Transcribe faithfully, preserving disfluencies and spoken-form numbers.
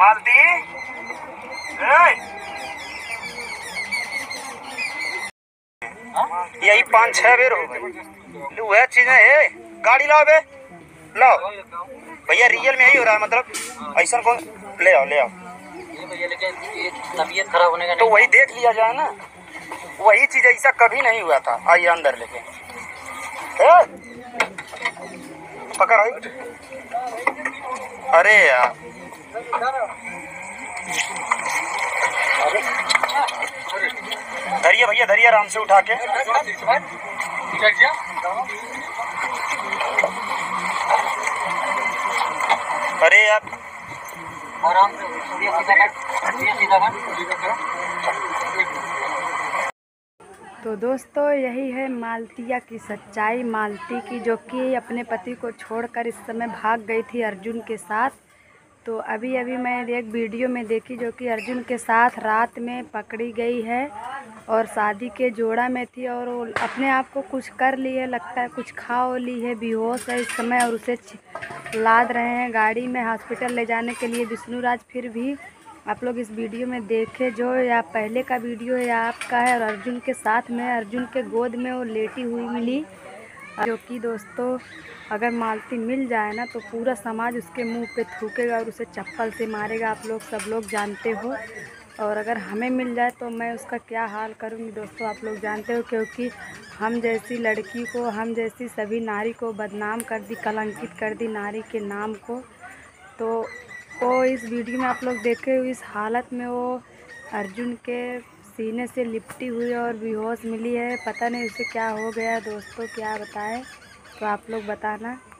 मालती यही पाँच छह बेर हो गई। वह चीजें है, गाड़ी लाओ बे, लाओ भैया। रियल में यही हो रहा है, मतलब ऐसा कौन, ले आओ ले आओ। तबीयत खराब होने का तो वही देख लिया जाए ना, वही चीज ऐसा कभी नहीं हुआ था। आइए अंदर लेके पकड़ आई। अरे यार धरिए भैया, धरिए आराम से उठा के। अरे यार आराम से। तो दोस्तों यही है मालतिया की सच्चाई। मालती की जो कि अपने पति को छोड़कर इस समय भाग गई थी अर्जुन के साथ। तो अभी अभी मैं एक वीडियो में देखी जो कि अर्जुन के साथ रात में पकड़ी गई है और शादी के जोड़ा में थी और वो अपने आप को कुछ कर ली है, लगता है कुछ खा ओ ली है, बेहोश है इस समय और उसे लाद रहे हैं गाड़ी में हॉस्पिटल ले जाने के लिए विष्णुराज। फिर भी आप लोग इस वीडियो में देखे जो या पहले का वीडियो है या आपका है, और अर्जुन के साथ में अर्जुन के गोद में वो लेटी हुई मिली, जो कि दोस्तों अगर मालती मिल जाए ना तो पूरा समाज उसके मुंह पे थूकेगा और उसे चप्पल से मारेगा। आप लोग सब लोग जानते हो। और अगर हमें मिल जाए तो मैं उसका क्या हाल करूँगी दोस्तों, आप लोग जानते हो। क्योंकि हम जैसी लड़की को, हम जैसी सभी नारी को बदनाम कर दी, कलंकित कर दी नारी के नाम को। तो वो इस वीडियो में आप लोग देखे इस हालत में वो अर्जुन के सीने से लिपटी हुई और बेहोश मिली है। पता नहीं उसे क्या हो गया दोस्तों, क्या बताएं, तो आप लोग बताना।